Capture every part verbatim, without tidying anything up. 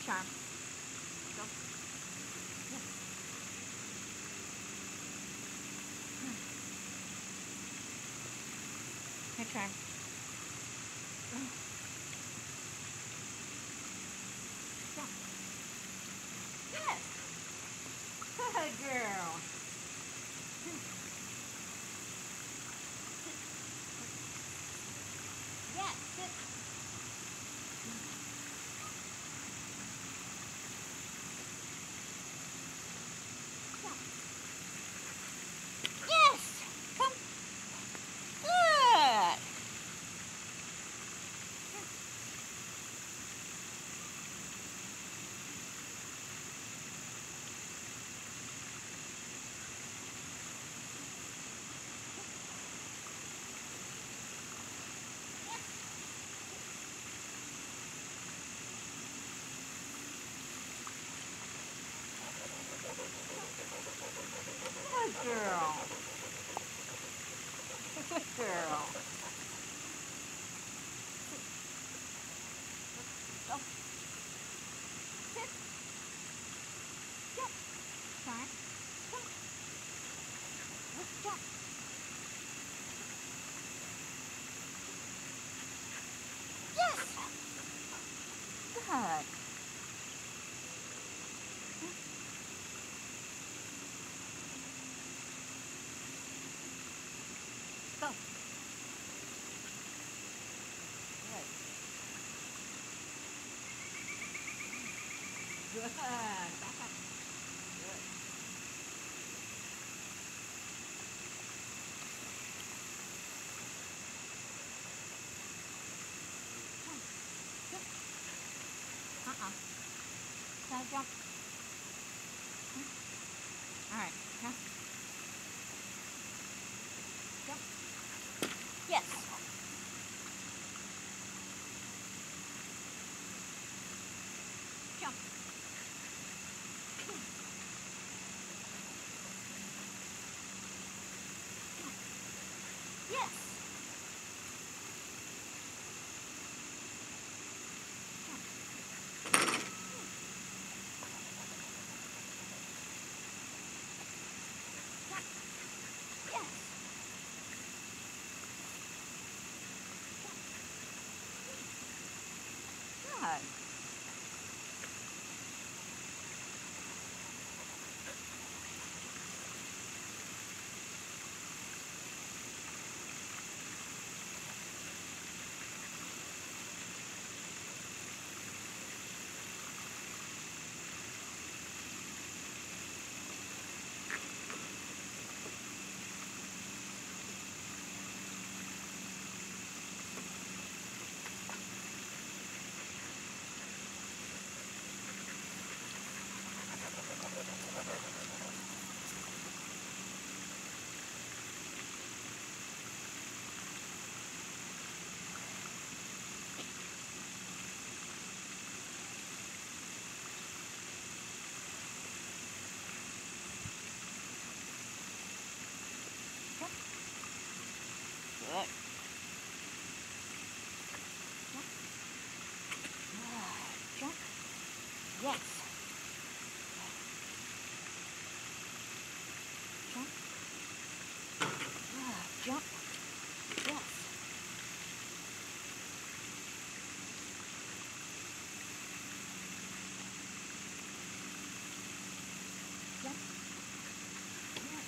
turn. Go. Yeah. Your turn. Go. Yes. Good girl. Yes. Sit. Go. Yes. Come. Good. Good girl. Good girl. Go. Sit. Jump. Turn. Jump. Let's jump. Yes. Good. Go. Good. Good. Back up. Good. Come. Jump. Uh-uh. Side jump. All right. Now. Jump. Yes. Jump. Yes. Jump. Yes. Good. Jump. Good. Jump. Good. Jump. Yes. Jump. Good. Jump. Yes. Jump. Yes.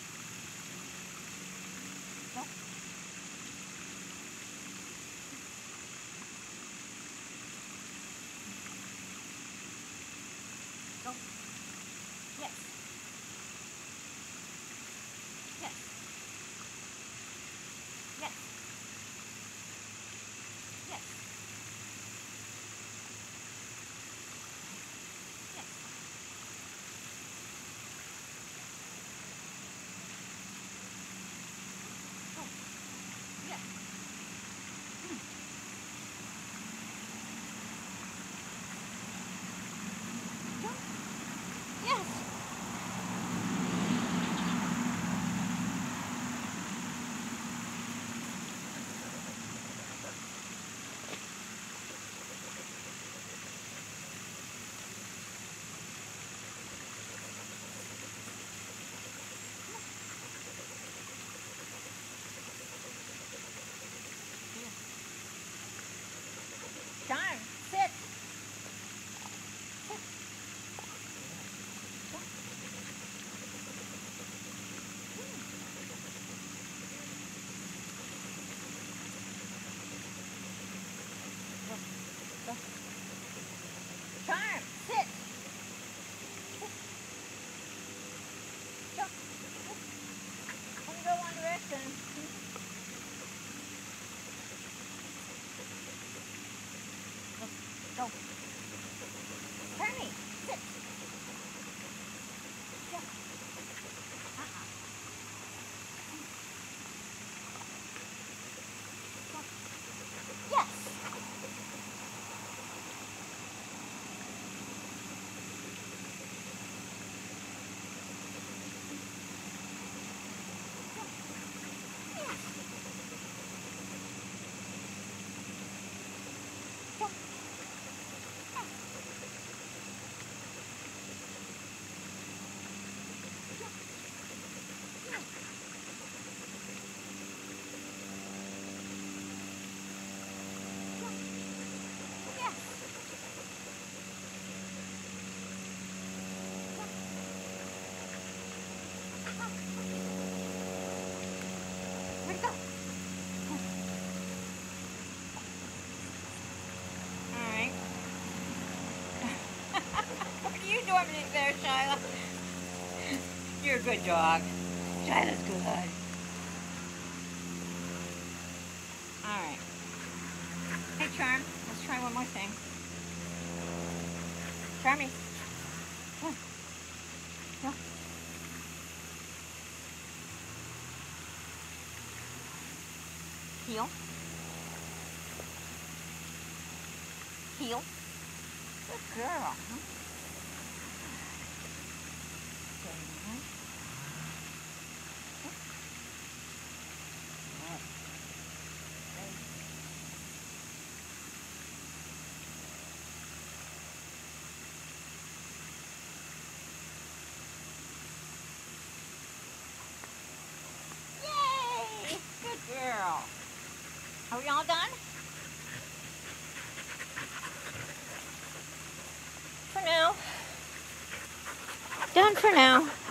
Go. Charm, sit. Go. I'm gonna go one direction. Go. Charmy, sit. Go. Uh-uh. Go. Yes. Where'd it go? Alright. What are you doing back there, Shyla? You're a good dog. Shyla's good. Alright. Hey, Charm. Let's try one more thing. Charmy. Come on. Go. Heel. Heel. Good girl. Huh? Yay! Good girl. Are we all done? For now. Done for now.